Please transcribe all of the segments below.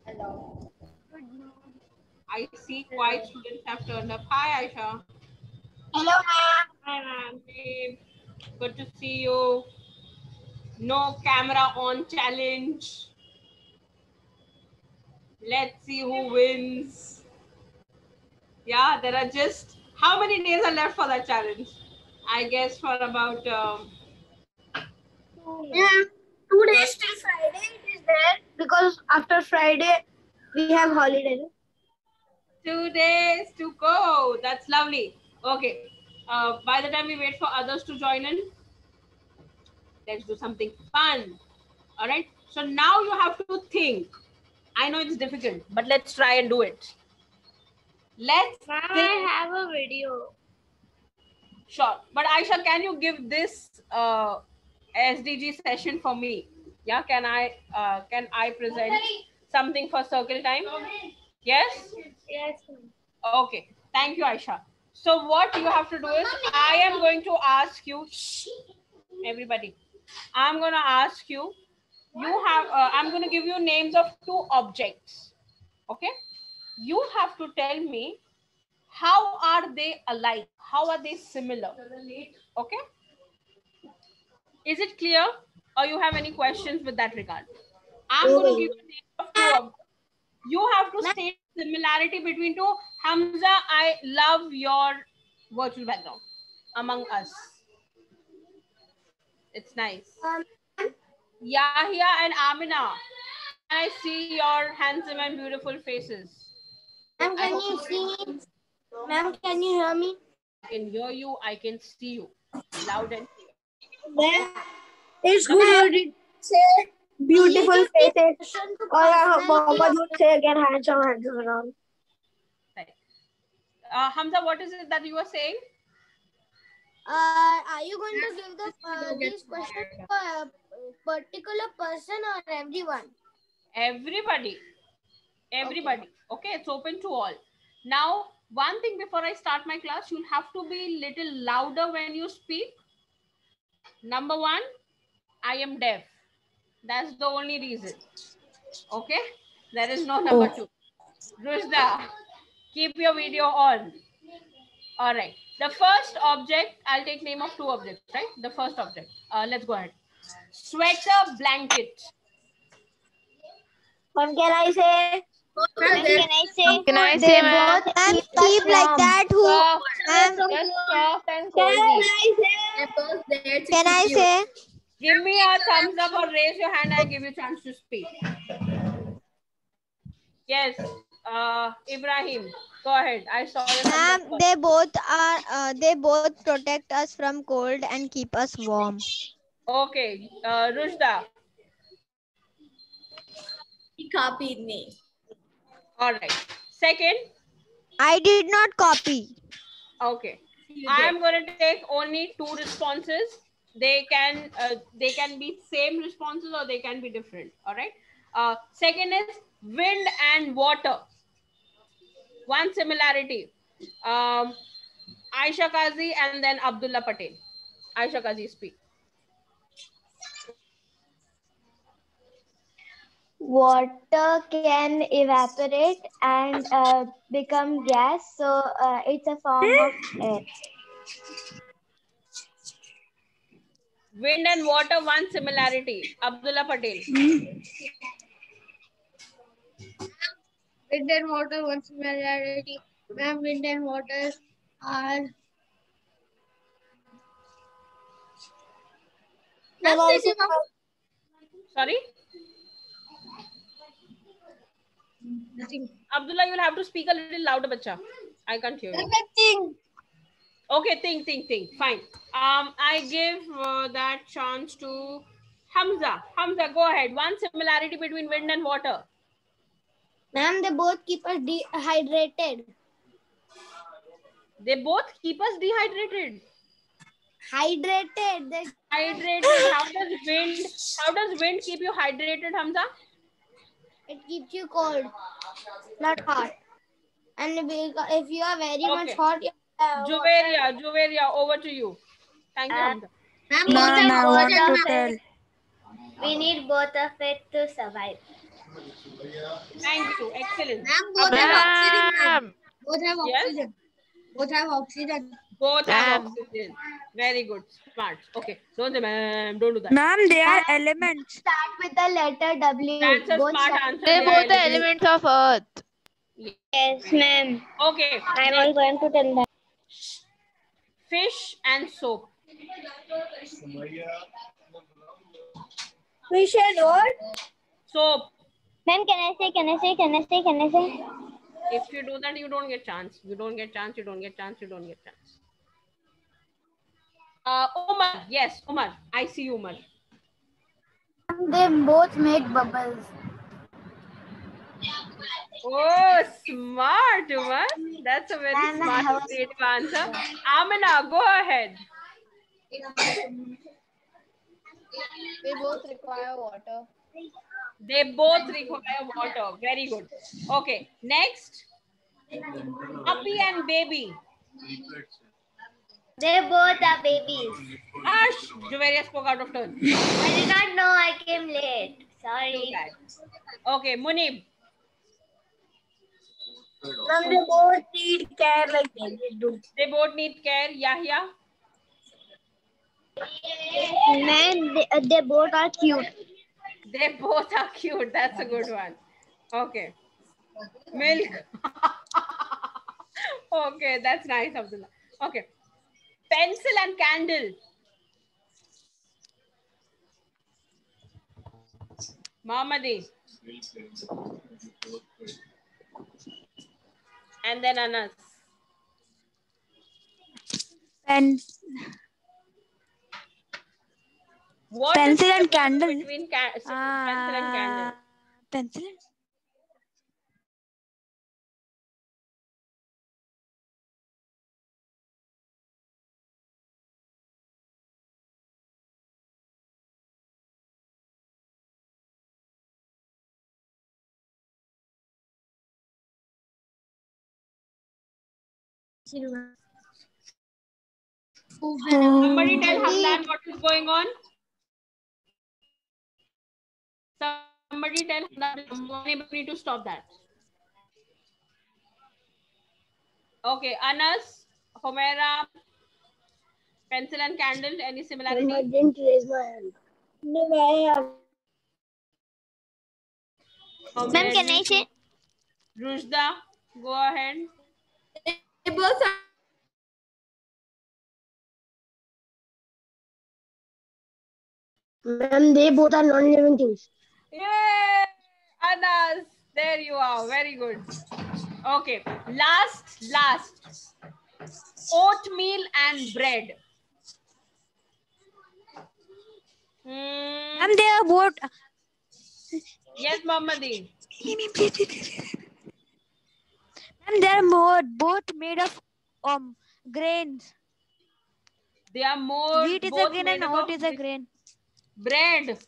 Hello. I see quite students have turned up. Hi, Aisha. Hello, ma'am. Hi, ma'am. Hey, good to see you. No camera on challenge. Let's see who wins. Yeah, there are just how many days are left for that challenge? I guess for about Yeah, 2 days till Friday it is there because after Friday we have holiday. 2 days to go. That's lovely. Okay. By the time we wait for others to join in, let's do something fun. All right. So now you have to think. I know it's difficult, but let's try and do it. Let's Ma'am, think. I have a video. Sure. But Aisha, can you give this SDG session for me? Yeah. Can I present something for circle time? Yes. Yes, ma'am. Okay. Thank you, Aisha. So what you have to do is I am going to ask you, everybody. I'm going to ask you. I'm going to give you names of two objects. Okay. You have to tell me how are they alike? How are they similar? Okay. Is it clear? Or you have any questions with that regard? I'm going to give you names of two objects. You have to state similarity between two. Hamza, I love your virtual background among us. It's nice. Yahya and Amina, can I see your handsome and beautiful faces? Ma'am, can you see me? Ma'am, can you hear me? I can hear you. I can see you loud and clear. Ma'am, it's good you did say beautiful faces. Or Mohammed would say again handsome around. Right. Hamza, what is it that you were saying? Are you going to give these questions to a particular person or everyone? Everybody. Okay, it's open to all. Now, one thing before I start my class, you'll have to be little louder when you speak. Number one, I am deaf. That's the only reason. Okay, there is no number two. Rushda, keep your video on. All right. The first object, I'll take name of two objects, right? The first object. Let's go ahead. Sweater, blanket. What can I say? Can I say, ma'am? And keep like that. Just soft and cozy. Can I say? Give me a thumbs up or raise your hand. I give you a chance to speak. Yes, Ibrahim, go ahead. I saw your thumbs up. They both protect us from cold and keep us warm. Okay, Rushda. He copied me. All right. Second. I did not copy. Okay. I am going to take only two responses. They can be same responses or they can be different. All right. Second is wind and water. One similarity. Aisha Kazi and then Abdullah Patel. Aisha Kazi, speak. Water can evaporate and become gas, so it's a form of air. Wind and water, one similarity. Abdullah Patel. Wind and water, one similarity. Ma'am, wind and water are. Sorry? Nothing. Abdullah, you'll have to speak a little louder, bacha. I can't hear you. Nothing. Okay, think. Fine. I give that chance to Hamza. Hamza, go ahead. One similarity between wind and water. Ma'am, they both keep us dehydrated. They both keep us dehydrated. Hydrated. Hydrated. How does wind keep you hydrated, Hamza? It keeps you cold, not hot. And if you are very much hot, Juveria, over to you. Thank you, Hamza. We need both of it to survive. Thank you. Excellent. Ma'am, both have oxygen. Ma'am. Both have Yes? oxygen. Both have oxygen. Both have Ma'am. oxygen. Very good. Smart. Okay. Don't say ma'am. Don't do that. Ma'am, they are Ma'am, elements. start with the letter W. That's a Both smart start- answer. They They both are the elements of Earth. Yes, ma'am. Okay. I Next. was going to tell that. Fish and soap. Fish and what? Soap. Ma'am, can I say? If you do that, you don't get chance. You don't get chance. Umar. Yes, Umar. I see Umar. They both make bubbles. Oh, smart, Umar. That's a very And smart, I was- creative answer. Amina, go ahead. They both require water. They both require water. Very good. Okay, next. Puppy and baby. They both are babies. Hush, Juveria spoke out of turn. I did not know. I came late. Too Sorry. bad. Okay, Munib. Ma'am, they both need care like babies do. They both need care. Yahya. Man, they both are cute. They both are cute. That's a good one. Okay. Milk. Okay, that's nice, Abdullah. Okay. Pencil and candle. Mohammadi. And then Anas. Pen, What Pencil is the and difference candle? between pencil and candle? Pencil. Somebody tell Hamdan what is going on. Somebody tell Hamdan. We need to stop that. Okay, Anas, Humaira, pencil and candle. Any I similarity? didn't raise my hand. No, Ma'am, can I say? Rushda, go ahead. they both are. Ma'am, they both are non-living things. Yay! Anas, there you are. Very good. Okay, last. Oatmeal and bread. Ma'am, they are both. Yes, Mohammadi. Ma'am, they are both made of grains. They are more. Wheat is a both grain made and up oat of is a grain. bread.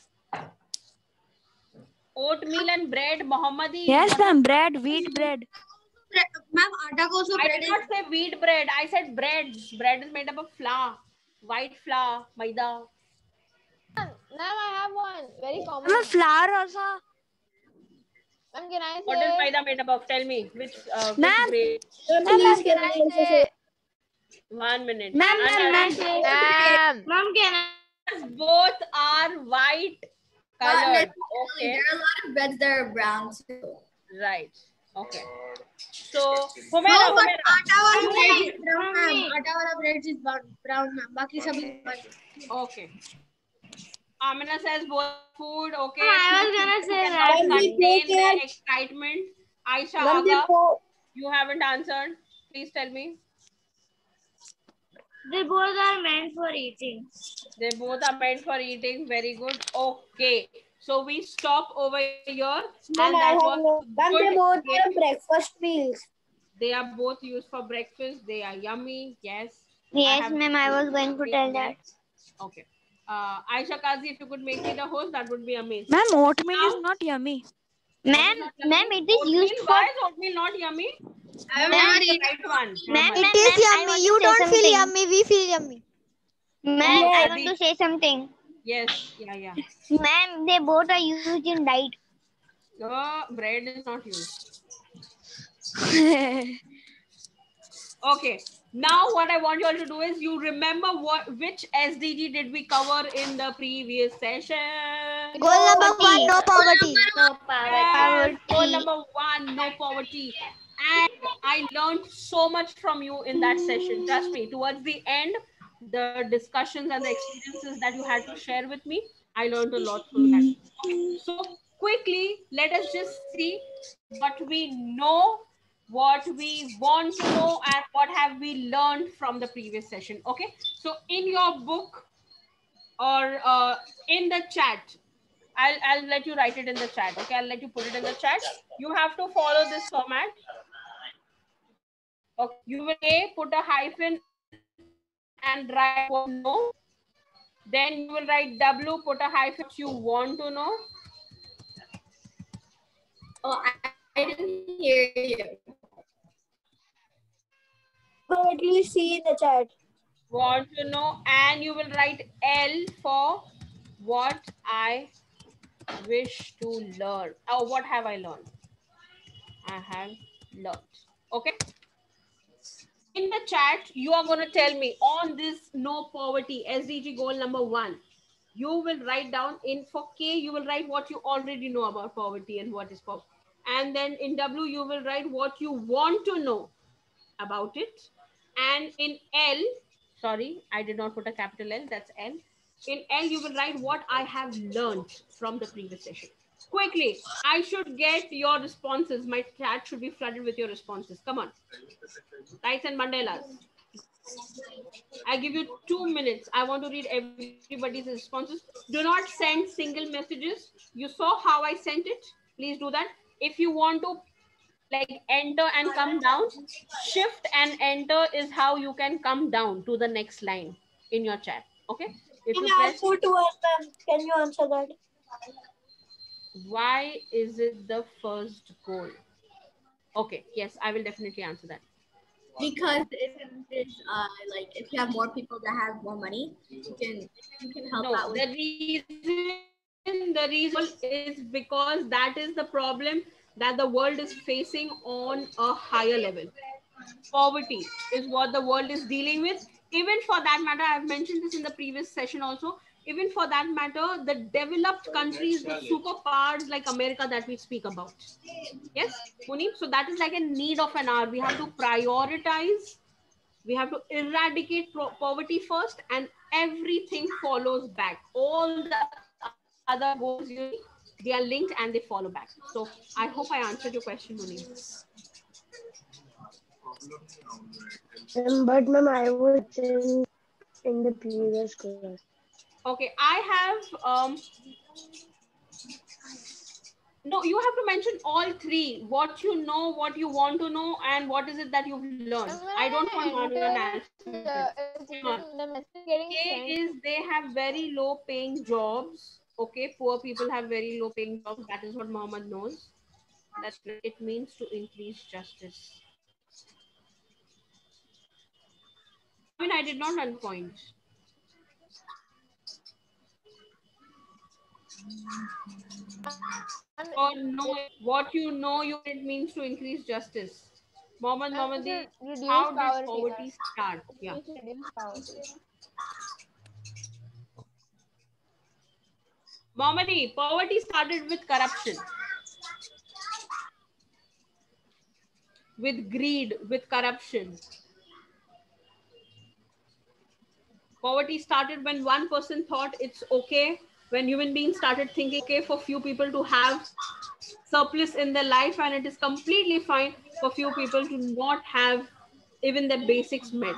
Oatmeal and bread, Mohammadi. Yes, ma'am. Bread, wheat bread. Ma'am, atta ko also I bread did is. not say wheat bread. I said bread. Bread is made up of flour. White flour, maida. Ma'am, I have one very common. Ma'am, flour also. Ma'am, can I What is say? maida made up of? Tell me. Which Ma'am. grade? Please, Can I say? 1 minute. Ma'am, Anas, Ma'am. Ma'am, can I? both are white colored. Okay. There are a lot of breads that are brown too. Right. Okay. So, Humaira, but Humaira. atta wala bread is brown, ma'am. Atta wala bread is brown, ma'am. Baki sabhi white. Okay. Amina says both food. Okay. I was gonna say Cannot that. contain the excitement. Aisha Ma'am, they Aga, both. you haven't answered. Please tell me. They both are meant for eating. They both are meant for eating. Very good. Okay. So we stop over here. Ma'am, And I that have was no. Ma'am, they good. both are breakfast meals. They are both used for breakfast. They are yummy. Yes. Yes, ma'am, I was going to tell that. Okay. Aisha Kazi, if you could make me the host, that would be amazing. Ma'am, oatmeal is not yummy. Ma'am, it is Oatmeal? used for. Why is oatmeal not yummy? I have That's never the eaten. right one. Ma'am, It ma'am, is I yummy. want You to say don't feel something. yummy. We feel yummy. Ma'am, Yeah, I want to say something. Yes. Yeah. Ma'am, they both are used in diet. Bread is not used. Okay. Now what I want you all to do is you remember which SDG did we cover in the previous session? Goal number 1, no poverty. No Yes, goal number 1, no poverty. And I learned so much from you in that session. Trust me, towards the end, the discussions and the experiences that you had to share with me, I learned a lot through that. Okay. So quickly, let us just see what we know, what we want to know, and what have we learned from the previous session. Okay. So in your book or in the chat, I'll let you write it in the chat. Okay, I'll let you put it in the chat. You have to follow this format. Okay, you will put a hyphen and write what you know. Then you will write W, put a hyphen you want to know. Oh, I didn't hear you. But you see in the chat. Want to know, and you will write L for what I wish to learn. Oh, what have I learned? I have learned. Okay. In the chat, you are going to tell me on this no poverty SDG goal number 1. You will write down in for K, you will write what you already know about poverty and what is poverty. And then in W, you will write what you want to know about it. And in L, sorry, I did not put a capital L, that's L. In L, you will write what I have learned from the previous session. Quickly, I should get your responses. My chat should be flooded with your responses. Come on. Rights and Mandelas. I give you 2 minutes. I want to read everybody's responses. Do not send single messages. You saw how I sent it. Please do that. If you want to like enter and come down, shift and enter is how you can come down to the next line in your chat. Okay. If you press, Can you answer that? why is it the first goal? Okay. Yes, I will definitely answer that. Because it's like if you have more people that have more money, you can help out with. The reason is because that is the problem that the world is facing on a higher level. Poverty is what the world is dealing with. Even for that matter, I've mentioned this in the previous session also. Even for that matter, the developed countries, the superpowers like America that we speak about. Yes, Munib. So that is like a need of an hour. We have to prioritize. We have to eradicate poverty first, and everything follows back. All the other goals, they are linked and they follow back. So I hope I answered your question, Munib. But ma'am, I was in the previous class. Okay, I have no, you have to mention all 3. What you know, what you want to know, and what is it that you've learned. I don't want manual analysis. K is they have very low paying jobs. Okay, poor people have very low paying jobs. That is what Mohammed knows. That it means to increase justice. I mean, I did not learn point. Or know what you know, it means to increase justice. Mohammed, how did poverty start? Yeah. Mohammed, poverty started with corruption, with greed, with corruption. Poverty started when one person thought it's okay, when human beings started thinking okay for few people to have surplus in their life, and it is completely fine for few people to not have even their basics met.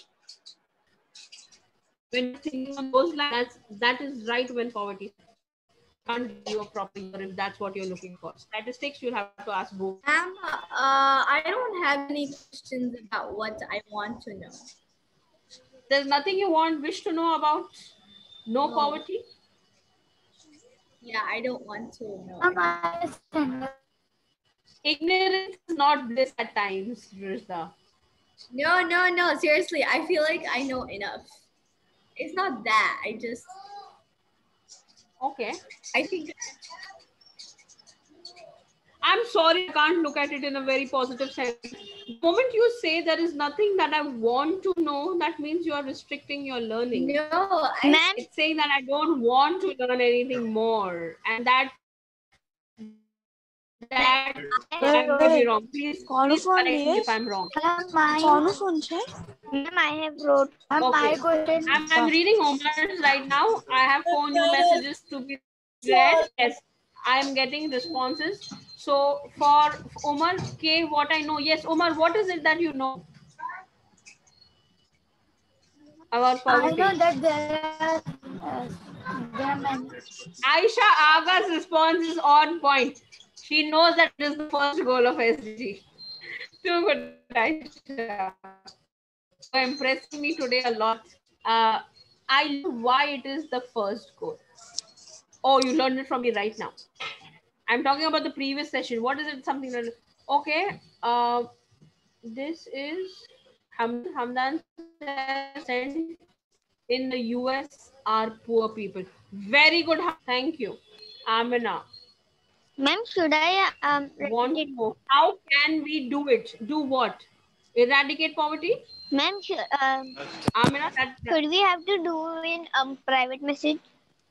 When you're thinking on those lines, that is right when poverty can't give you a proper year if that's what you're looking for. Statistics, you'll have to ask Google. I don't have any questions about what I want to know. There's nothing you wish to know about no poverty? Yeah, I don't want to know. Ignorance is not bliss at times, Rizda. No. Seriously, I feel like I know enough. It's not that. I just. Okay. I think. I'm sorry, I can't look at it in a very positive sense. The moment you say there is nothing that I want to know, that means you are restricting your learning. No, Ma'am, It's saying that I don't want to learn anything more, and that I may be wrong. Please correct me if I'm wrong. कौन phone छे? ma'am, I have wrote. Okay. my question. I'm reading Omar's right now. I have 4 new messages to be read. Yes, I'm getting responses. So for Omar K, what I know. Yes, Omar, what is it that you know about I poverty? know that there are many. Aisha Aga's response is on point. She knows that it is the first goal of SDG. Too good, Aisha. You're impressing me today a lot. I learned why it is the first goal. Oh, you learned it from me right now. I'm talking about the previous session. What is it? Something that okay. This is Hamdan said in the US are poor people. Very good. Thank you, Amina. Ma'am, should I Want repeat to it? know how can we do it? Do what? Eradicate poverty? Ma'am, Amina, should we have to do in private message?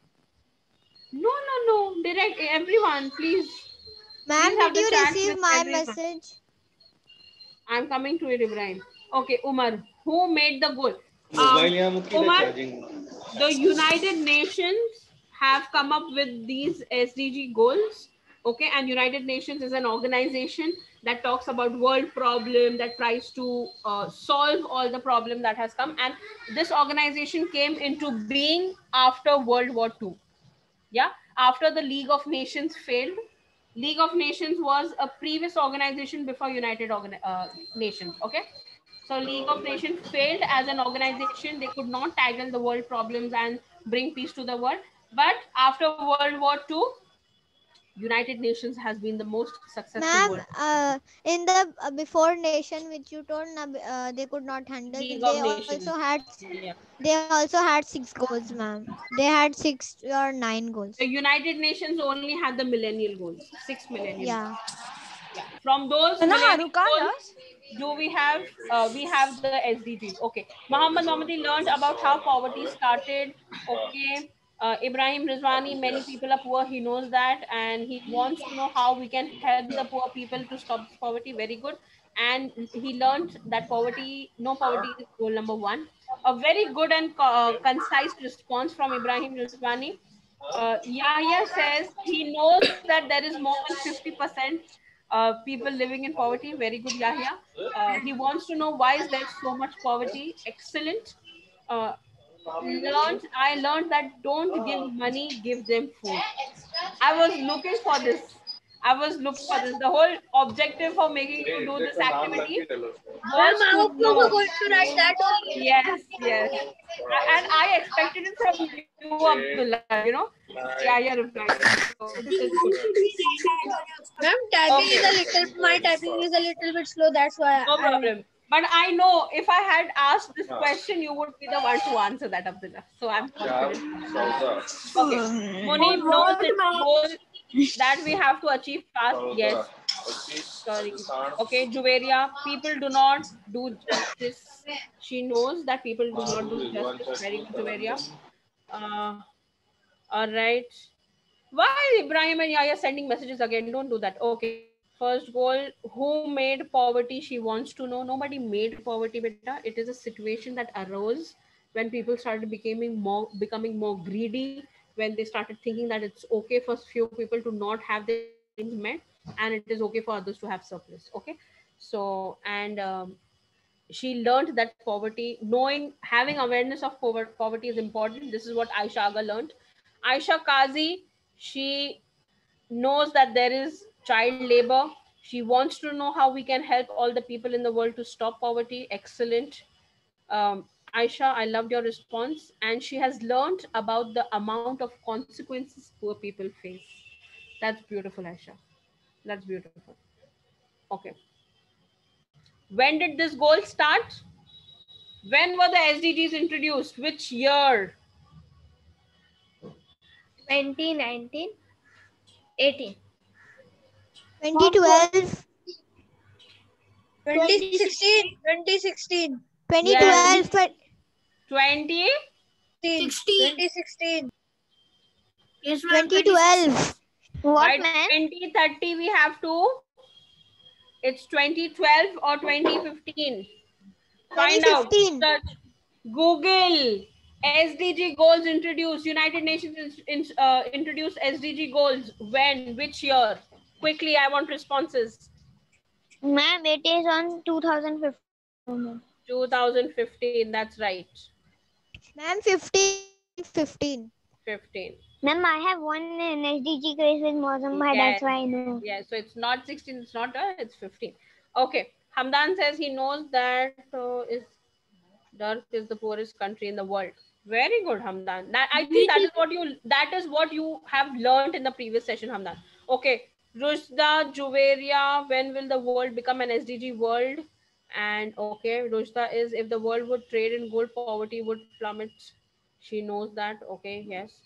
no. Direct everyone, please. Ma'am, Please have did the you chats receive with my everyone. message? I'm coming to it, Ibrahim. Okay, Umar, who made the goal? Umar, the United Nations have come up with these SDG goals. Okay, and United Nations is an organization that talks about world problem, that tries to solve all the problem that has come. And this organization came into being after World War II. Yeah, after the League of Nations failed. League of Nations was a previous organization before United Nations. Okay, so League of Nations failed as an organization. They could not tackle the world problems and bring peace to the world. But after World War II, United Nations has been the most successful Ma'am, world. in the before nation which you told, they could not handle. League of Nations. Yeah. They also had 6 goals, ma'am. They had 6 or 9 goals. The United Nations only had the millennial goals, 6 millennial Yeah. goals. Yeah. From those millennial goals, do we have the SDGs? Okay. Muhammad Mohammadi learned about how poverty started. Okay. Ibrahim Rizwani, many people are poor. He knows that, and he wants to know how we can help the poor people to stop this poverty. Very good. And he learned that no poverty is goal number 1. A very good and concise response from Ibrahim Rizwani. Yahya says he knows that there is more than 50% people living in poverty. Very good, Yahya. He wants to know why is there so much poverty. Excellent. Uh, I learned that don't give money, give them food. I was looking for this. The whole objective for making you do this activity was I'm to also know. going to write that only. Yes. And I expected it from you, Abdullah. Yeah, you're replying. So this is good. Ma'am, typing is Okay. a little. My typing is a little bit slow. That's why No problem. But I know if I had asked this question, you would be the one to answer that, Abdullah. So I'm confident. Okay. Munib knows the goal that we have to achieve fast. Yes. Sorry. Okay, Juveria, people do not do justice. She knows that people do not do justice. Very good, Juveria. All right. Why Ibrahim and Yahya sending messages again? Don't do that. Okay. First goal, who made poverty? She wants to know. Nobody made poverty, beta. It is a situation that arose when people started becoming more greedy, when they started thinking that it's okay for few people to not have their needs met, and it is okay for others to have surplus. Okay. So, and she learned that having awareness of poverty is important. This is what Aisha Aga learned. Aisha Kazi, she knows that there is child labor. She wants to know how we can help all the people in the world to stop poverty. Excellent. Aisha, I loved your response. And she has learned about the amount of consequences poor people face. That's beautiful, Aisha. That's beautiful. Okay. When did this goal start? When were the SDGs introduced? Which year? 2019, 18. 2012. 2016. 2016. 2012. 20. 2016. Yes, ma'am. 2012. What, By ma'am? 2030 we have to. It's 2012 or 2015. Find out. 2015. Search. Google. SDG goals introduced. United Nations introduced SDG goals. When? Which year? Quickly, I want responses. Ma'am, it is on 2015. 2015. That's right. Ma'am, 15. 15. Ma'am, I have one in SDG quiz with Mozambique. Yes. That's why I know. Yeah, so it's not 16, it's not, it's 15. Okay, Hamdan says he knows that Dark is the poorest country in the world. Very good, Hamdan. That I think that is what you have learned in the previous session, Hamdan. Okay, Rushda, Juveria, when will the world become an SDG world? And okay, Rushda is if the world would trade in gold, poverty would plummet. She knows that. Okay, yes.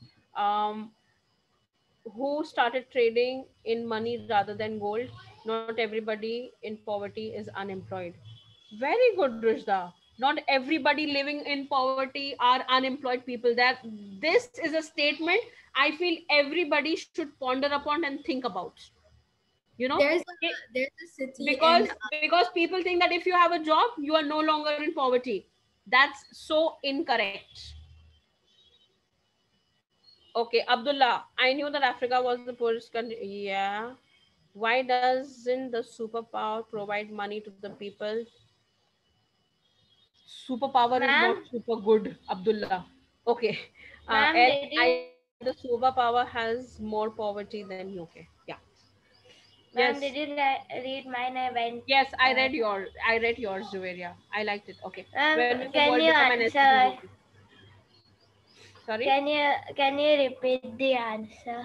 Who started trading in money rather than gold? Not everybody in poverty is unemployed. Very good, Rushda. Not everybody living in poverty are unemployed people. That this is a statement I feel everybody should ponder upon and think about. You know, There's a city because people think that if you have a job, you are no longer in poverty. That's so incorrect. Okay, Abdullah, I knew that Africa was the poorest country. Yeah. Why doesn't the superpower provide money to the people? Superpower is not super good, Abdullah. Okay. The superpower has more poverty than UK. Yeah. Yes. Did you read mine? I went. Yes, I read yours, Juveria. I liked it. Okay. When will the Can world you become an answer? SDG? Sorry? Can you repeat the answer?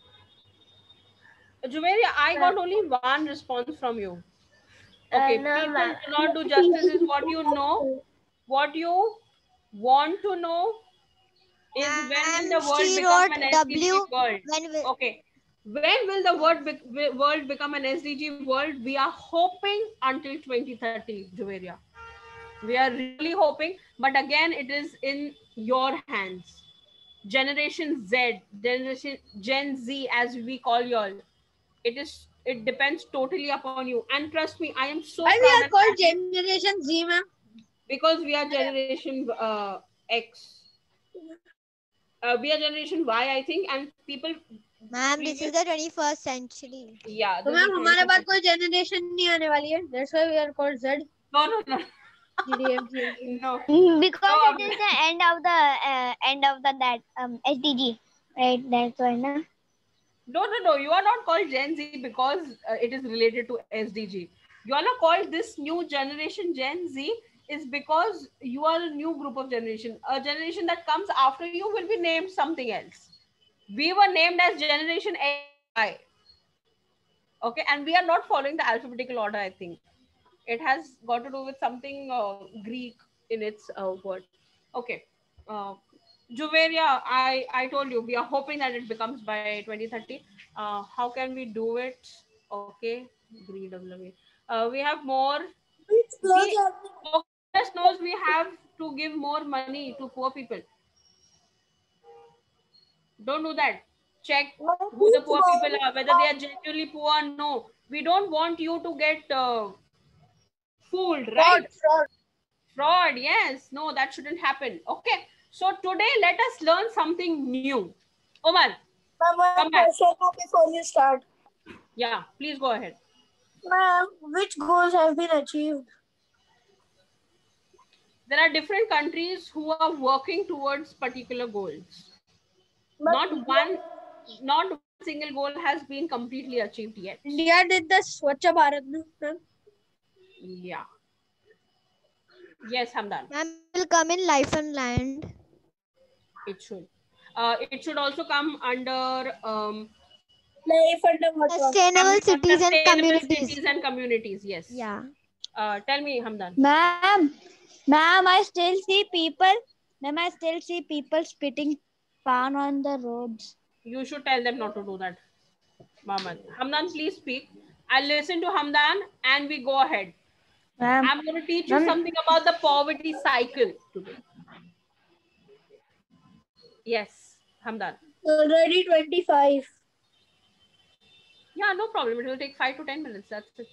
Juveria, I got only one response from you. Okay, No, people ma'am. do not do justice is what you know. What you want to know is when will the world She become wrote an SDG W. world? When will, Okay. When will the world become an SDG world? We are hoping until 2030, Juveria. We are really hoping, but again, it is in your hands. Generation Z, generation Gen Z, as we call y'all. It depends totally upon you. And trust me, I am so Why we proud are and called happy Generation Z, ma'am? because we are generation X. We are generation Y, I think, and people. ma'am, this is the 21st century. Yeah. तो ma'am हमारे बाद कोई generation नहीं आने वाली है. That's why we are called Z. No. GDM. No. Because No, it is the end of that SDG, right? That's why, na. No. You are not called Gen Z because it is related to SDG. You are not called this new generation Gen Z is because you are a new group of generation. A generation that comes after you will be named something else. We were named as Generation AI. Okay, and we are not following the alphabetical order, I think. It has got to do with something Greek in its word. Okay. Juveria, I told you, we are hoping that it becomes by 2030. How can we do it? Okay. Greed of living. We have more. Goodness knows we have to give more money to poor people. Don't do that. Check who the poor people are, whether they are genuinely poor or no. We don't want you to get fooled, right? Fraud, yes. No, that shouldn't happen. Okay. So today, let us learn something new. Omar, come back. Before you start. Yeah, please go ahead. Ma'am, which goals have been achieved? There are different countries who are working towards particular goals. Not one single goal has been completely achieved yet. India did the Swachh Bharat, ma'am. Yeah. Yes, Hamdan. Ma'am, will come in Life and Land. It should. It should also come under Sustainable cities and communities. cities and communities. Yes. Yeah. Tell me, Hamdan. Ma'am, I still see people. Ma'am, I still see people spitting pan on the roads. You should tell them not to do that, Mohammed. Hamdan, please speak. I'll listen to Hamdan and we go ahead. Ma'am. I'm going to teach you Ma'am. something about the poverty cycle today. Yes, Hamdan. Already 25. Yeah, no problem. It will take 5 to 10 minutes. That's it.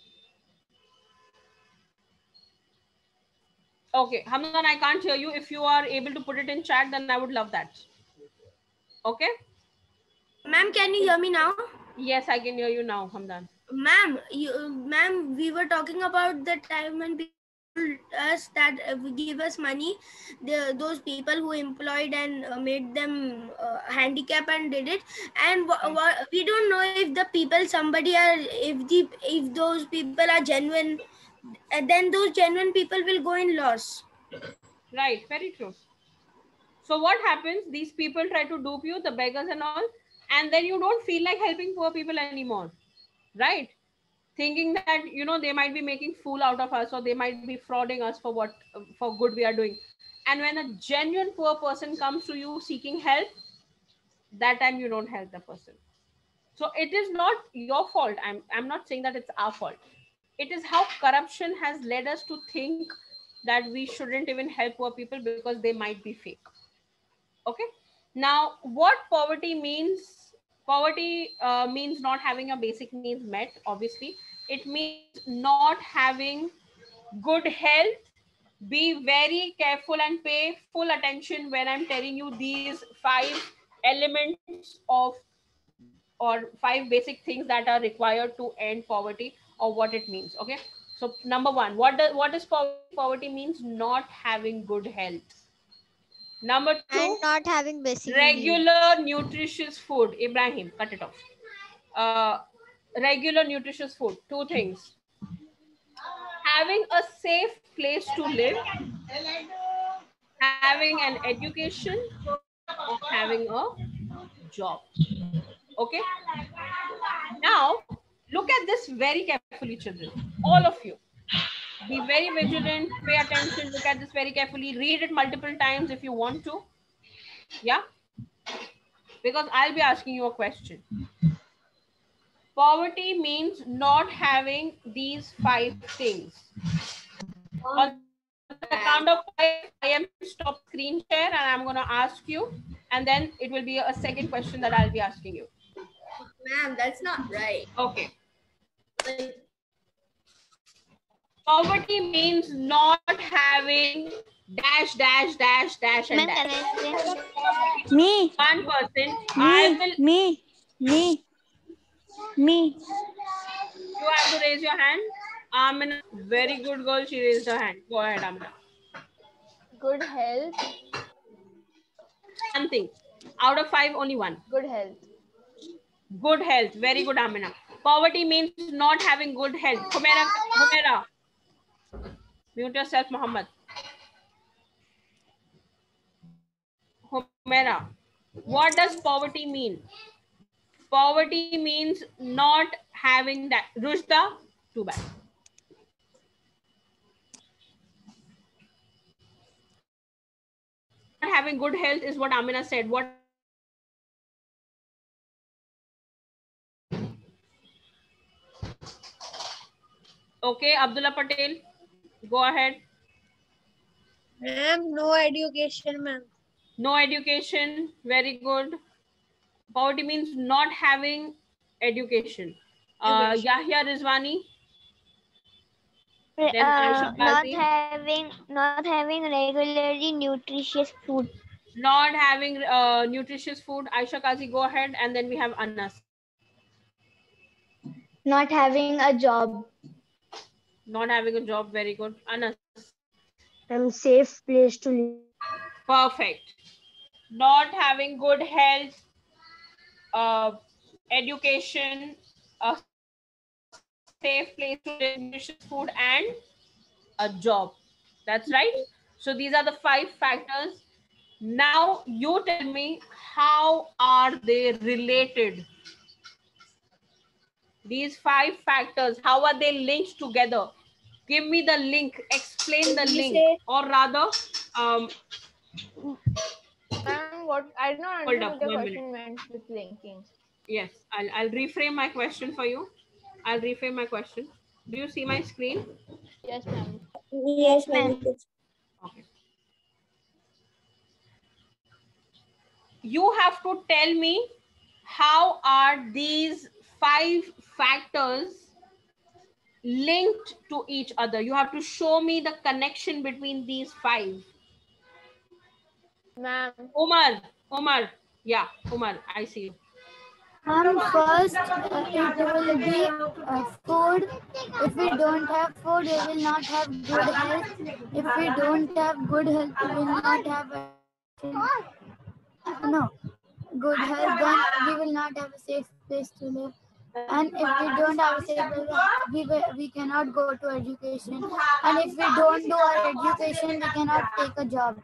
Okay, Hamdan, I can't hear you. If you are able to put it in chat, then I would love that. Okay? Ma'am, can you hear me now? Yes, I can hear you now, Hamdan. Ma'am, we were talking about the time when people told us that give us money. Those people who employed and made them handicap and did it. And we don't know if the people, if those people are genuine, then those genuine people will go in loss. Right, very true. So what happens? These people try to dupe you, the beggars and all, and then you don't feel like helping poor people anymore, right? Thinking that, you know, they might be making fool out of us, or they might be frauding us for what for good we are doing. And when a genuine poor person comes to you seeking help, that time you don't help the person. So it is not your fault. I'm not saying that it's our fault. It is how corruption has led us to think that we shouldn't even help poor people because they might be fake. Okay. Now, what poverty means? Poverty means not having your basic needs met, obviously. It means not having good health. Be very careful and pay full attention when I'm telling you these 5 elements of, or 5 basic things that are required to end poverty, or what it means. Okay. So number 1, what is poverty? Poverty means not having good health. Number 2, And not having basic needs. regular nutritious food. Ibrahim, cut it off. Regular nutritious food. 2 things. Having a safe place to live, having an education, or having a job. Okay. Now, look at this very carefully, children. All of you. Be very vigilant, pay attention, look at this very carefully, read it multiple times if you want to. Yeah? Because I'll be asking you a question. Poverty means not having these 5 things. On the count of 5, I am going to stop screen share and I'm going to ask you, and then it will be a second question that I'll be asking you. Ma'am, that's not right. Okay. Poverty means not having dash, dash, dash, dash, and Ma'am, can dash. I say? Me. 1 person. I will. Me. You have to raise your hand. Amina, very good girl. She raised her hand. Go ahead, Amina. Good health. 1 thing. Out of 5, only 1. Good health. Good health. Very good, Amina. Poverty means not having good health. Humaira. Mute yourself, Muhammad. Humaira. What does poverty mean? Poverty means not having that. Rushda, too bad. Not having good health is what Amina said. What? Okay, Abdullah Patel, go ahead. Ma'am, no education, ma'am. No education, very good. Poverty means not having education. Yahya Rizwani. Then Aisha Qazi. Not having regularly nutritious food. Not having nutritious food. Aisha Qazi, go ahead. And then we have Anas. Not having a job. Not having a job, very good. Anas. Safe place to live. Perfect. Not having good health, education, a safe place to live, nutritious food, and a job. That's right. So these are the 5 factors. Now you tell me, how are they related? These 5 factors, how are they linked together? Give me the link. Explain the link. Or rather, Ma'am, what I don't Hold understand up, what the 1 question minute. meant with linking. Yes, I'll reframe my question for you. I'll reframe my question. Do you see my screen? Yes, ma'am. Yes, ma'am. Okay. You have to tell me how are these 5 factors linked to each other. You have to show me the connection between these 5. Ma'am. Umar. Yeah, Umar, I see you. First, it will be food. If we don't have food, we will not have good health. If we don't have good health, we will not have no good health. Then we will not have a safe place to live. And if we don't have a safe place, we cannot go to education. And if we don't do our education, we cannot take a job.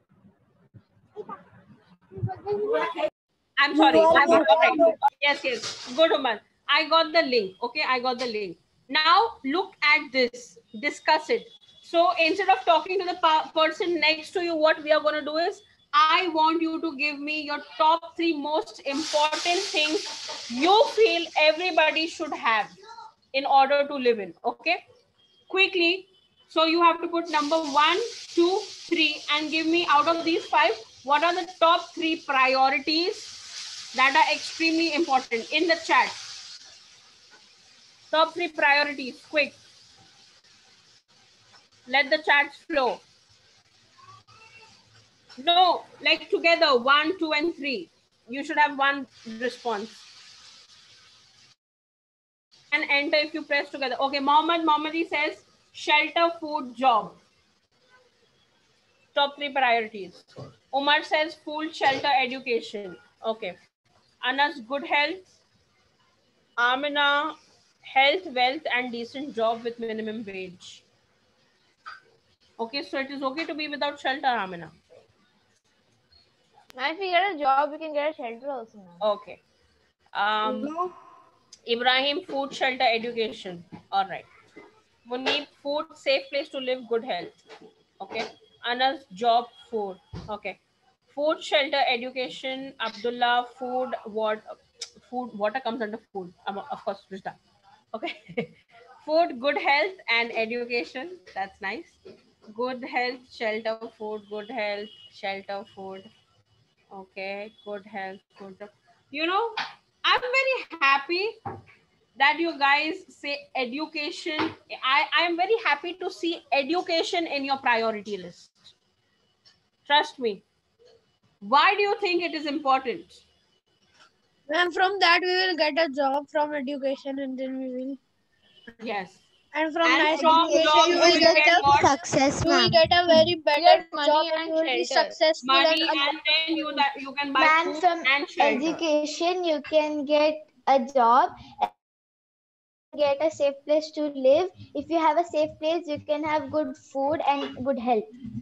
I'm sorry. Okay, all right. Yes. Good, Umar. I got the link. Okay, I got the link. Now look at this. Discuss it. So instead of talking to the person next to you, what we are going to do is, I want you to give me your top 3 most important things you feel everybody should have in order to live in. Okay, quickly. So you have to put number 1, 2, 3 and give me out of these 5, what are the top 3 priorities that are extremely important in the chat. Top 3 priorities, quick. Let the chat flow. No, like together, 1, 2 and 3. You should have one response. And enter if you press together. Okay, Mohammadi says shelter, food, job. Top 3 priorities. Umar says food, shelter, education. Okay. Anas, good health. Amina, health, wealth, and decent job with minimum wage. Okay, so it is okay to be without shelter, Amina. If we get a job, we can get a shelter also, ma'am. Okay. Ibrahim, food, shelter, education. All right. Munib, food, safe place to live, good health. Okay. Anas, job, food. Okay. Food, shelter, education. Abdullah, food, water comes under food. Of course, Rishda. Okay. Food, good health, and education. That's nice. Good health, shelter, food, good health, shelter, food. Okay, good health, good. You know, I'm very happy that you guys say education. I'm very happy to see education in your priority list. Trust me. Why do you think it is important? And from that, we will get a job from education, and then we will. Yes. And from And nice from education, job you you will will get get what? Success, you will ma'am. get a very better Get money job, and and you will be shelter. successful. Money, And and then you can buy Ma'am, food from and shelter. education, you can get a job, get a safe place to live. If you have a safe place, you can have good food and good health.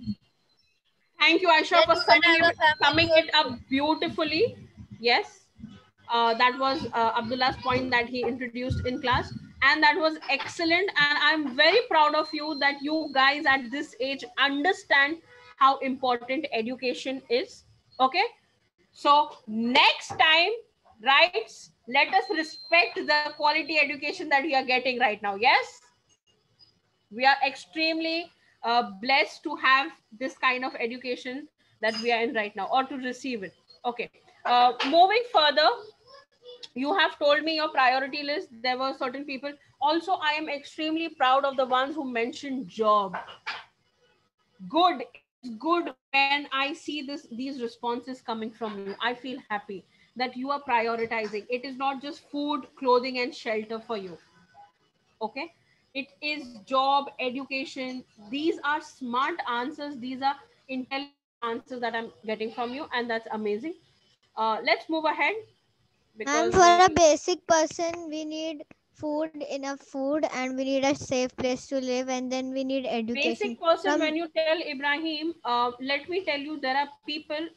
Thank you, Aisha, then for you can have a summing family it up beautifully. Yes, that was Abdullah's point that he introduced in class, and that was excellent. And I'm very proud of you that you guys at this age understand how important education is. Okay, so next time, right? Let us respect the quality education that we are getting right now. Yes, we are extremely blessed to have this kind of education that we are in right now, or to receive it. Okay, moving further, you have told me your priority list. There were certain people. Also, I am extremely proud of the ones who mentioned job. Good. It is good when I see these responses coming from you. I feel happy that you are prioritizing. It is not just food, clothing, and shelter for you. Okay, it is job, education. These are smart answers. These are intelligent answers that I'm getting from you, and that's amazing. Let's move ahead, And because for a basic person, we need food, enough food, and we need a safe place to live, and then we need education. basic person, From when you tell Ibrahim, let me tell you, there are people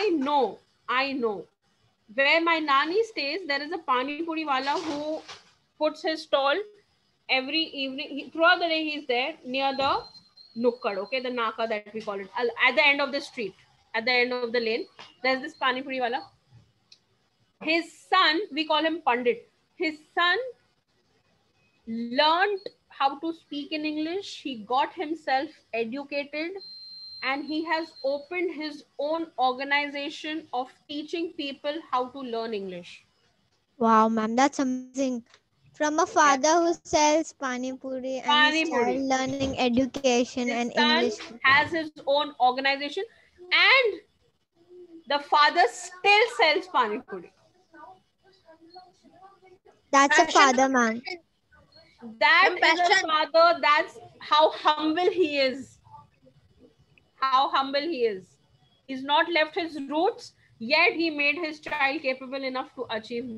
I know where my nani stays. There is a pani puri wala who puts his stall every evening. Throughout the day he's there near the nukkad, okay, the naka that we call it, at the end of the street, at the end of the lane. There's this pani puri wala. His son, we call him Pandit. His son learned how to speak in English. He got himself educated, and he has opened his own organization of teaching people how to learn English. Wow, ma'am, that's amazing. From a Yes. father who sells pani puri and his Pani child Puri. learning education and His son English. has his own organization, and the father still sells Pani Puri. That's a Passion. father, ma'am. That Ma'am, is a passion. father. That's how humble he is. How humble he is. He's not left his roots, yet he made his child capable enough to achieve.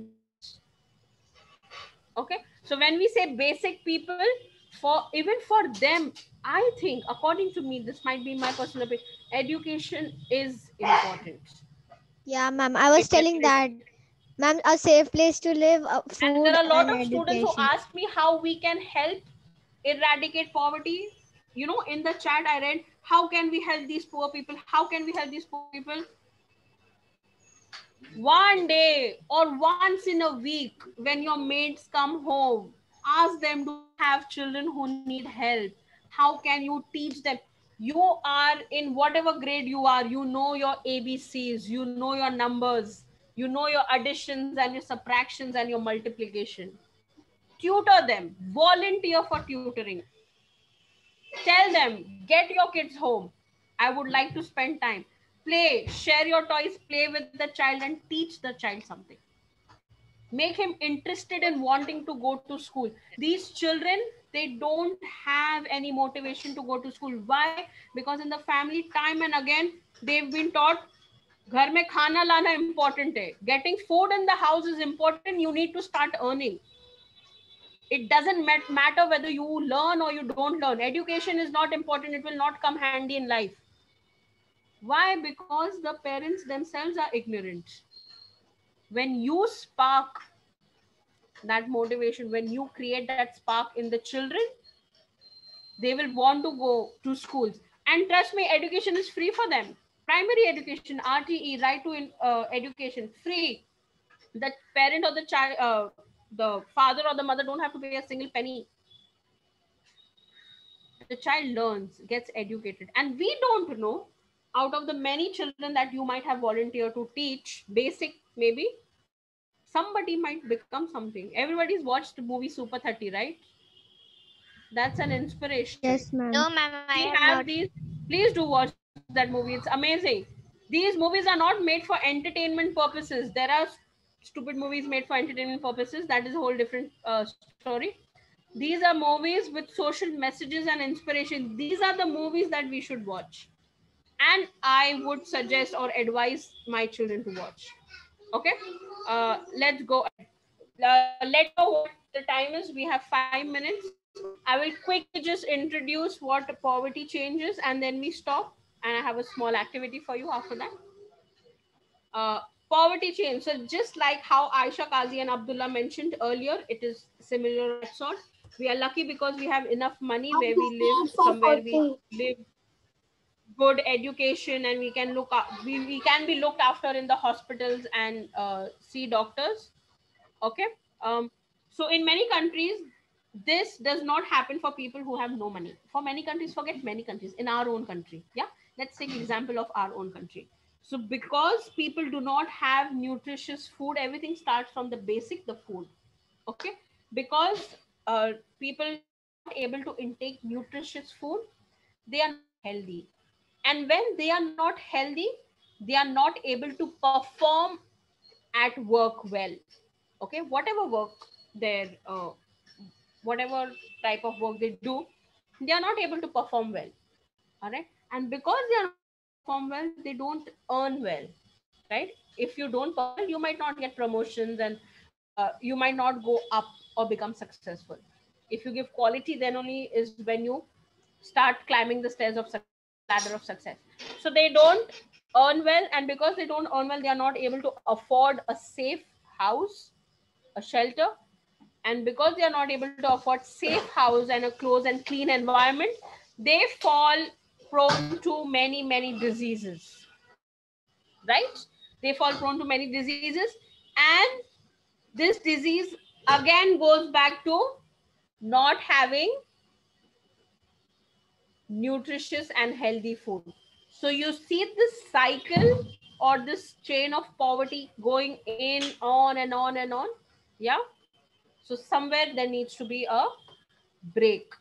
Okay, so when we say basic people, for even for them, I think, according to me, this might be my personal opinion, education is important. Yeah, ma'am. I was It really telling is. that, ma'am, a safe place to live, And food there are a lot and of students who education. ask me how we can help eradicate poverty. You know, in the chat I read, how can we help these poor people? How can we help these poor people? One day or once in a week, when your mates come home, ask them, do you have children who need help? How can you teach them? You are in whatever grade you are, you know your ABCs, you know your numbers, you know your additions and your subtractions and your multiplication. Tutor them, volunteer for tutoring. Tell them, get your kids home. I would like to spend time. Play, share your toys, play with the child and teach the child something. Make him interested in wanting to go to school. These children, they don't have any motivation to go to school. Why? Because in the family, time and again, they've been taught घर में खाना लाना important है. Getting food in the house is important. You need to start earning. It doesn't matter whether you learn or you don't learn. Education is not important. It will not come handy in life. Why? Because the parents themselves are ignorant. When you spark that motivation, when you create that spark in the children, they will want to go to schools. And trust me, education is free for them. Primary education, RTE, right to education, free. The parent or the child, the father or the mother don't have to pay a single penny. The child learns, gets educated. And we don't know, out of the many children that you might have volunteered to teach basic, maybe somebody might become something. Everybody's watched the movie Super 30, right? That's an inspiration. Yes, ma'am. No, ma'am, I We have have not. these. Please do watch that movie. It's amazing. These movies are not made for entertainment purposes. There are stupid movies made for entertainment purposes. That is a whole different story. These are movies with social messages and inspiration. These are the movies that we should watch. And I would suggest or advise my children to watch. Okay, let's go. Let me know what the time is. We have 5 minutes. I will quickly just introduce what poverty changes, and then we stop. And I have a small activity for you after that. Poverty change. So just like how Aisha, Qazi and Abdullah mentioned earlier, it is similar of that sort. We are lucky because we have enough money where we live, somewhere we live, good education, and we can we can be looked after in the hospitals and see doctors. Okay. So in many countries, this does not happen for people who have no money. For many countries, forget many countries, in our own country. Yeah. Let's take example of our own country. So because people do not have nutritious food, everything starts from the basic, the food. Okay. Because people are not able to intake nutritious food, they are not healthy. And when they are not healthy, they are not able to perform at work well. Okay, whatever work their whatever type of work they do, they are not able to perform well. All right, and because they are not able to perform well, they don't earn well. Right? If you don't perform well, you might not get promotions, and you might not go up or become successful. If you give quality, then only is when you start climbing the stairs of ladder of success. So they don't earn well, and because they don't earn well, they are not able to afford a safe house, a shelter. And because they are not able to afford safe house and a close and clean environment, they fall prone to many diseases. Right? They fall prone to many diseases, and this disease again goes back to not having nutritious and healthy food. So you see this cycle or this chain of poverty going in on and on and on. Yeah. So somewhere there needs to be a break.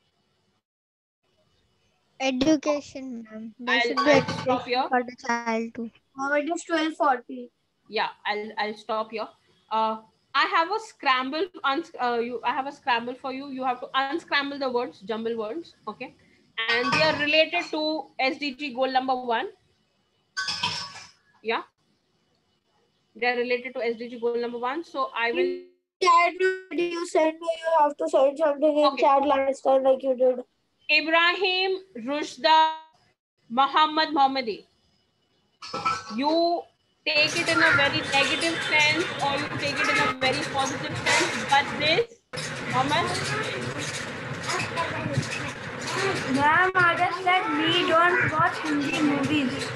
Education, ma'am. There should be I'll stop here. education for the child too. It is 12:40. Yeah, I'll stop here. I have a scramble. I have a scramble for you. You have to unscramble the words, jumble words. Okay, and they are related to SDG goal number 1. Yeah, they are related to SDG goal number 1. So I will. Chat you send me. You have to send something in chat last time, like you did. Ibrahim Rushda Muhammad Mohammadi. You take it in a very negative sense or you take it in a very positive sense, but this, Mohammed? Ma'am, I just said we don't watch Hindi movies.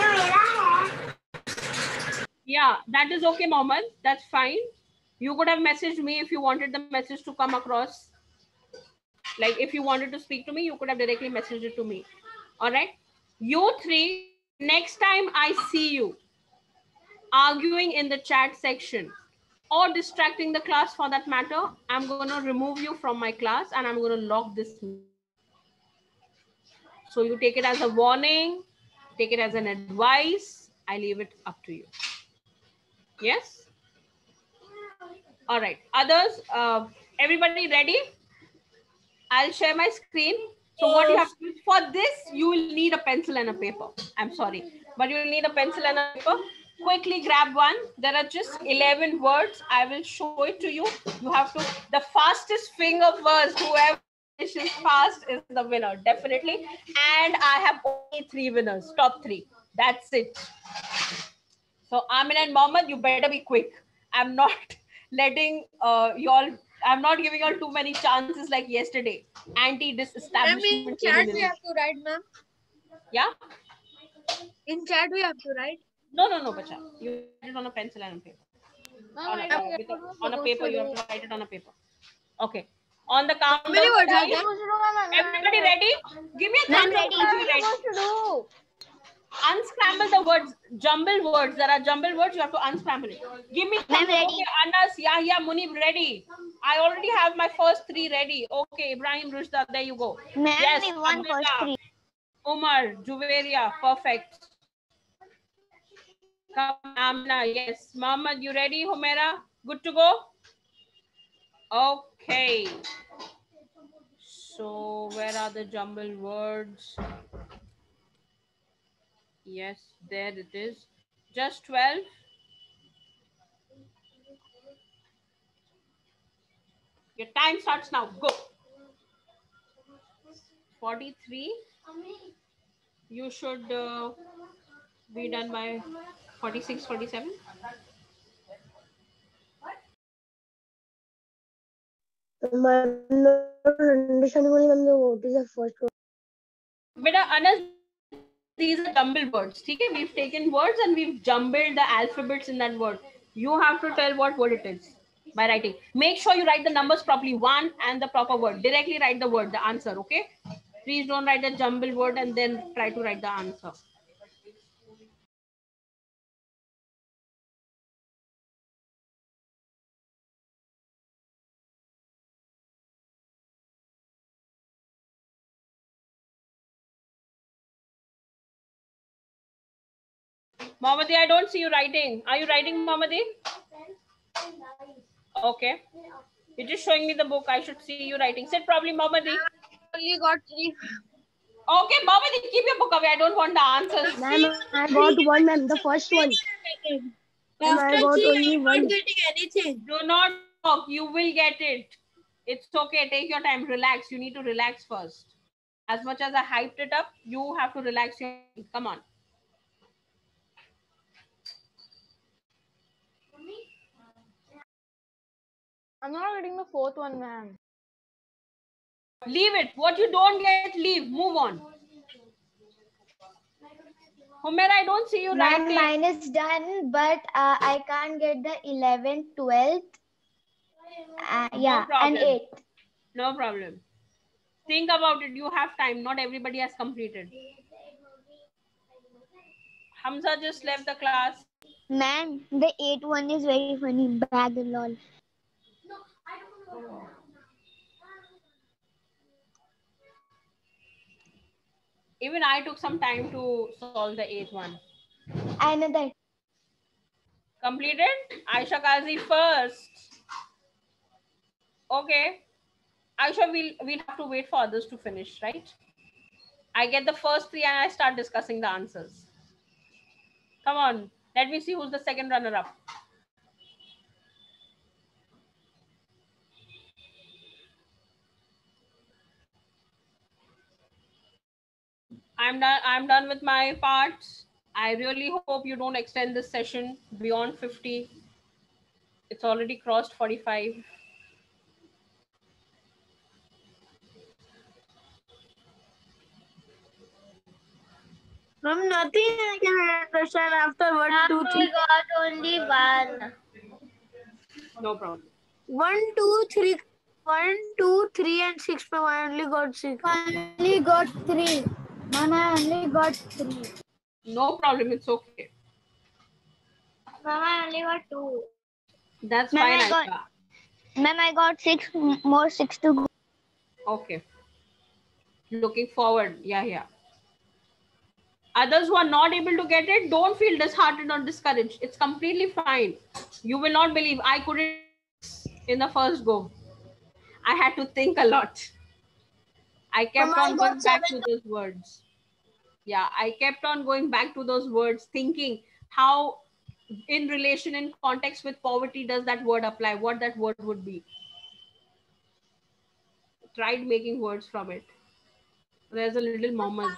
Yeah, that is okay, Mohammed. That's fine. You could have messaged me if you wanted the message to come across. Like if you wanted to speak to me, you could have directly messaged it to me. All right. You three, next time I see you arguing in the chat section or distracting the class for that matter, I'm going to remove you from my class and I'm going to lock this. So you take it as a warning, take it as an advice. I leave it up to you. Yes? All right. Others, everybody ready? I'll share my screen. So what you have to do for this, you will need a pencil and a paper. I'm sorry, but you will need a pencil and a paper. Quickly grab one. There are just 11 words. I will show it to you. You have to, the fastest finger first, whoever finishes fast is the winner, definitely. And I have only 3 winners, top 3. That's it. So Amin and Mohammed, you better be quick. I'm not letting y'all, I'm not giving y'all too many chances like yesterday. Anti-disestablishment. In chat we have to write, ma'am. Yeah? In chat we have to write. No, bacha. You write it on a pencil and a paper. On a paper, you have to write it on a paper. Okay. On the count of 3. Everybody ready? Give me a thumbs up. ready. Unscramble the words, jumble words. There are jumble words, you have to unscramble it. Give me thumbs up. Okay, Anas, Yahya, Munib, ready. I already have my first 3 ready. Okay, Ibrahim, Rushda, there you go. Yes, we won first 3. Umar, Juveria, perfect. Come, Amna, yes. Mohammed, you ready? Humaira, good to go? Okay. So, where are the jumble words? Yes, there it is. Just 12. Your time starts now. Go. 43. You should be done by 46, 47. Beta, Anas, these are jumbled words. Okay? We've taken words and we've jumbled the alphabets in that word. You have to tell what word it is by writing. Make sure you write the numbers properly, 1 and the proper word. Directly write the word, the answer, okay? Please don't write the jumbled word and then try to write the answer. Mohammadi, I don't see you writing. Are you writing, Mohammadi? Okay. You're just showing me the book. I should see you writing. Sit properly, Mohammadi. Only got 3. Okay, Mohammadi, keep your book away. I don't want the answers. Ma'am, I got 1, ma'am. The first one. Ma'am, I got only 1. Not getting anything. Do not talk. You will get it. It's okay. Take your time. Relax. You need to relax first. As much as I hyped it up, you have to relax your mind. Come on. I'm not getting the 4th one, ma'am. Leave it. What you don't get, leave. Move on. Humaira, I don't see you writing. Mine is done, but I can't get the 11th, 12th, No problem. and 8th. No problem. Think about it. You have time. Not everybody has completed. Hamza just left the class. Ma'am, the 8th one is very funny. Bag lol. Even I took some time to solve the 8th one. I know that. Completed? Aisha Kazi first. Okay. Aisha, we'll have to wait for others to finish, right? I get the first 3 and I start discussing the answers. Come on. Let me see who's the second runner-up. I'm done with my parts. I really hope you don't extend this session beyond 50. It's already crossed 45. Ma'am, nothing I can understand after 1, 2, 3. We got only one. No problem. 1, 2, 3. 1, 2, 3 and 6. Ma'am, I only got 6. I only got 3. Ma'am, I only got 3. No problem. It's okay. Ma'am, I only got 2. That's Ma'am, fine. Ma'am, I got 6 more 6 to go. Okay. Looking forward. Yeah. Others who are not able to get it, don't feel disheartened or discouraged. It's completely fine. You will not believe I couldn't in the first go. I had to think a lot. I kept on going back to those words. Yeah, I kept on going back to those words, thinking how in relation, in context with poverty, does that word apply? What that word would be. Tried making words from it. There's a little moment.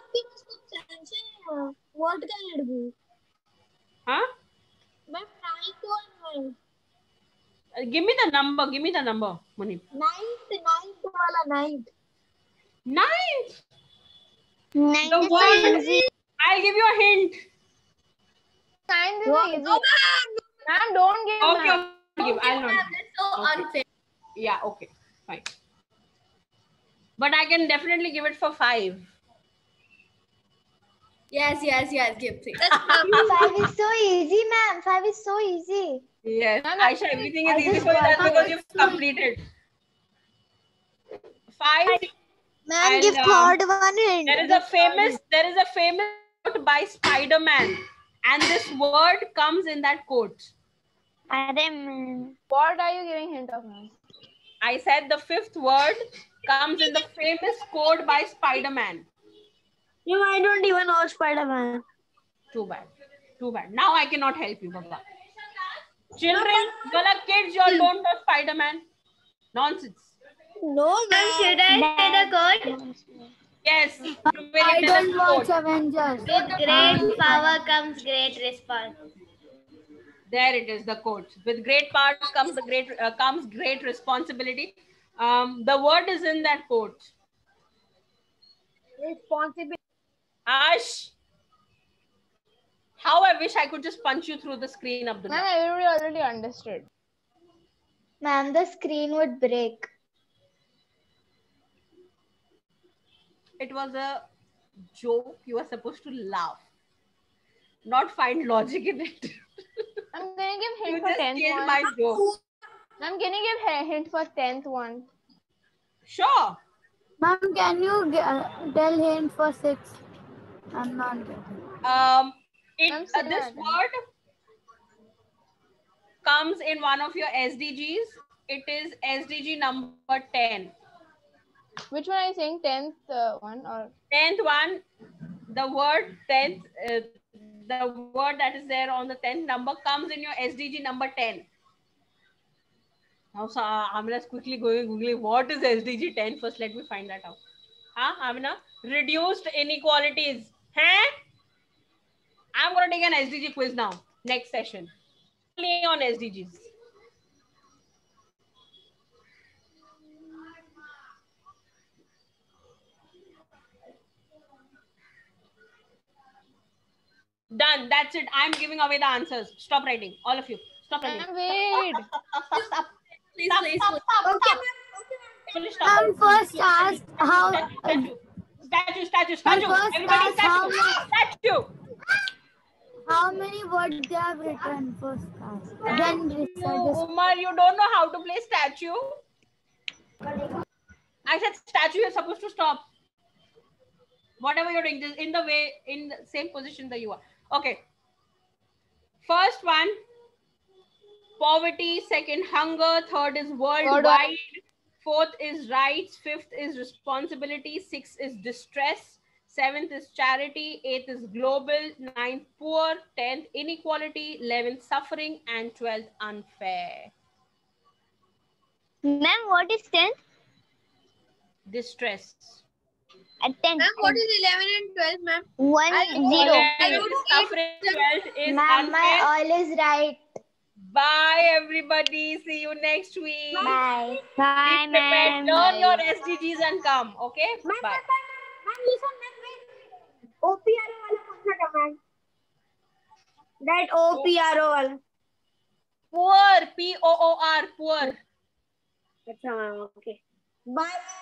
What can it be? Huh? Ma'am, 9 Give me the number. Munib. 9th. 9th. 9 The is so word. easy. I'll give you a hint. 9th is easy. Ma'am, don't give. Okay, I'll not. That's so unfair. Yeah, okay, fine. But I can definitely give it for 5. Yes, give 3. 5 is so easy, ma'am. 5 is so easy. Yes, Ma'am, Aisha, everything is I easy just for you. That's got because it. you've completed. 5. Ma'am, And, give third one hint. There is a famous quote by Spider-Man, and this word comes in that quote. What are you giving hint of, ma'am? I said the 5th word comes in the famous quote by Spider-Man. No, I don't even know Spider-Man. Too bad. Now I cannot help you, Baba. Children, kids, you all don't know Spider-Man. Nonsense. No, Ma'am, should I say the code? Yes. I don't watch Avengers. With great power comes great response. There it is, the quote. With great power comes great responsibility. The word is in that quote. responsibility. Ash, how I wish I could just punch you through the screen, Abdullah. Ma'am, everybody already understood. Ma'am, the screen would break. It was a joke. You were supposed to laugh, not find logic in it. I'm gonna give You hint for just 10th killed one. my joke. Ma'am, can you give a hint for 10th one? Sure. Ma'am, can you tell hint for 6? I'm not getting. This word comes in one of your SDGs. It is SDG number 10. Which one are you saying? 10th one or 10th one, the word 10th, the word that is there on the 10th number comes in your SDG number 10. Now, so Amina's quickly googling what is SDG 10. First, let me find that out. Huh, Amina? Reduced inequalities. Huh? I'm going to take an SDG quiz now. Next session. Only on SDGs. Done. That's it. I'm giving away the answers. Stop writing. All of you. Stop writing. Ma'am, wait. Stop. Please. Stop. Okay, Ma'am, first ask how. Statue. First Everybody, ask statue. how many words they have written. First ask. Then recite. Umar, you don't know how to play statue. I said statue. You're supposed to stop. Whatever you're doing, in the same position that you are. Okay. First one, poverty. Second, hunger. Third is worldwide. Fourth is rights. Fifth is responsibility. Sixth is distress. Seventh is charity. Eighth is global. Ninth, poor. 10th, inequality. 11th, suffering. And 12th, unfair. Ma'am, what is 10th? Distress. At 10th. Ma'am, what is 11 and 12, ma'am? 1, 0. 11th is suffering. 12th is Ma'am, unfair. my all is right. Bye, everybody. See you next week. Bye. Bye, Be prepared. ma'am. Learn your SDGs and come. Okay? Bye. OPRO वाला पूछना था ma'am. That OPRO वाला. Poor. POOR. Poor. अच्छा ma'am. Okay. Bye.